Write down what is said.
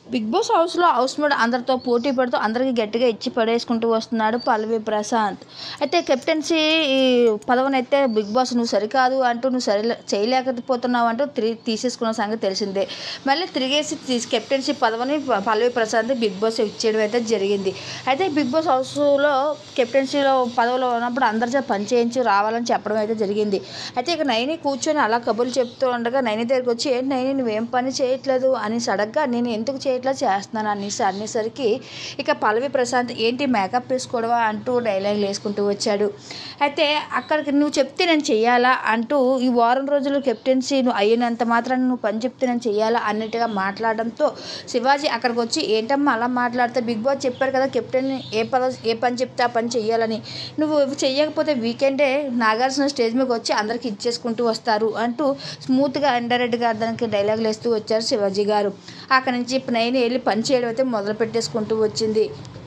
Big Boss హౌస్లో housemate అందరితో పోటీ పడుతూ అందరికీ గట్టిగా ఇచ్చి పడేసుకుంటూ వస్తున్నాడు పల్లవి ప్రశాంత్. అయితే కెప్టెన్సీ ఈ పదవినైతే బిగ్ బాస్ నువ్వు సరికాదు అంటూ నువ్వు చేయలేకపోతున్నావు అంటూ తీసేసుకున్న సంగతి తెలిసిందే. మళ్ళీ తిరిగేసి కెప్టెన్సీ పదవిని పల్లవి ప్రశాంత్ బిగ్ బాస్ ఇచ్చేయడం అయితే జరిగింది. అయితే బిగ్ బాస్ హౌస్లో కెప్టెన్సీలో పదవిలో ఉన్నప్పుడు అందరితో పని చేయించి రావాలని చెప్పడం అయితే జరిగింది. అయితే ఇక నైని కూర్చొని అలా కబుర్లు చెప్తూ ఉండగా నైని దగ్గరికి వచ్చి, ఏంటి నైని నువ్వేం పని చేయట్లేదు అని అడగ్గా, నేను ఎందుకు ఇట్లా చేస్తున్నాను అనేసరికి ఇక పల్లవి ప్రశాంత్ ఏంటి మేకప్ వేసుకోవడమా అంటూ డైలాగులు వేసుకుంటూ వచ్చాడు. అయితే అక్కడికి నువ్వు చెప్తే నేను చెయ్యాలా అంటూ ఈ వారం రోజులు కెప్టెన్సీ నువ్వు అయినంత మాత్రాన్ని నువ్వు పని చెప్తే నేను చెయ్యాలా అన్నట్టుగా మాట్లాడడంతో శివాజీ అక్కడికి వచ్చి, ఏంటమ్మా అలా మాట్లాడితే, బిగ్ బాస్ చెప్పారు కదా కెప్టెన్ ఏ పని చెప్తే ఆ పని చెయ్యాలని, నువ్వు చెయ్యకపోతే వీకెండే నాగార్జున స్టేజ్ మీదకి వచ్చి అందరికి ఇచ్చేసుకుంటూ వస్తారు అంటూ స్మూత్గా ఇండైరెక్ట్గా దానికి డైలాగులు వేస్తూ వచ్చారు శివాజీ గారు. అక్కడి నుంచి నైని వెళ్ళి పని చేయడం అయితే మొదలు పెట్టేసుకుంటూ వచ్చింది.